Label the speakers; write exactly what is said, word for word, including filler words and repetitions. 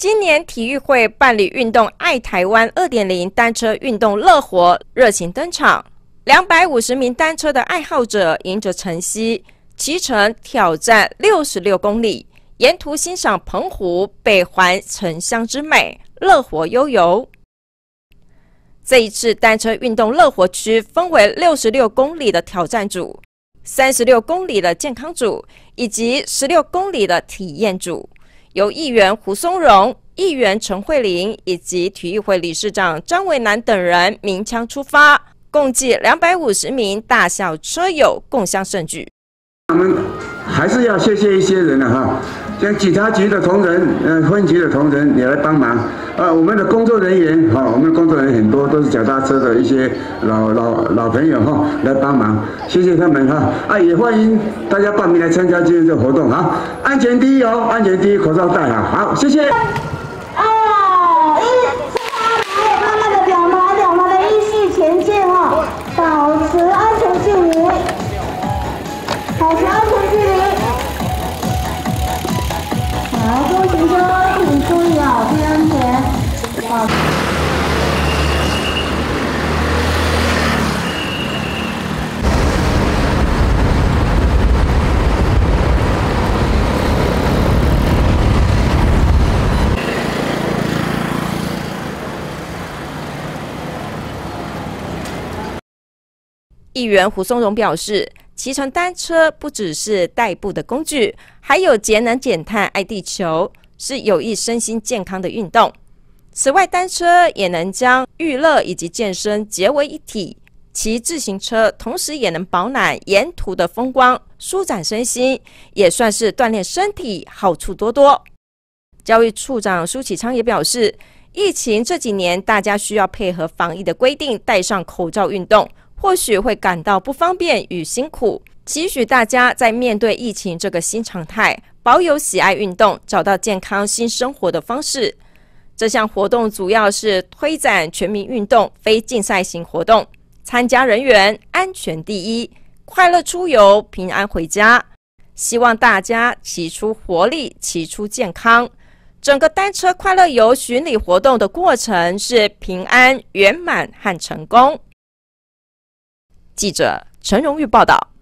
Speaker 1: 今年体育会办理运动爱台湾 二点零 单车运动乐活热情登场，两百五十名单车的爱好者迎着晨曦骑乘挑战六十六公里，沿途欣赏澎湖北环城乡之美，乐活悠游。这一次单车运动乐活区分为六十六公里的挑战组、三十六公里的健康组以及十六公里的体验组，由议员胡松荣、议员陈慧玲以及体育会理事长张伟南等人鸣枪出发，共计两百五十名大小车友共襄盛举。
Speaker 2: 我们还是要谢谢一些人了哈，像警察局的同仁、呃分局的同仁也来帮忙，呃我们的工作人员哈，我们的工作人员很多都是脚踏车的一些老老老朋友哈来帮忙，谢谢他们哈啊，也欢迎大家报名来参加今天这个活动哈，安全第一哦，安全第一，口罩戴好，好，谢谢。
Speaker 3: 二一，来，慢慢的表达我们的依序前进哦，保持安全距离。保持安全距离。好，各位行车请注意啊，注意安全。好。
Speaker 1: 议员胡松荣表示，骑乘单车不只是代步的工具，还有节能减碳、爱地球，是有益身心健康的运动。此外，单车也能将娱乐以及健身结为一体。骑自行车同时也能饱览沿途的风光，舒展身心，也算是锻炼身体，好处多多。教育处长苏启昌也表示，疫情这几年大家需要配合防疫的规定，戴上口罩运动，或许会感到不方便与辛苦，期许大家在面对疫情这个新常态，保有喜爱运动，找到健康新生活的方式。这项活动主要是推展全民运动、非竞赛型活动，参加人员安全第一，快乐出游，平安回家。希望大家骑出活力，骑出健康。整个单车快乐游巡礼活动的过程是平安、圆满和成功。记者陈荣玉报道。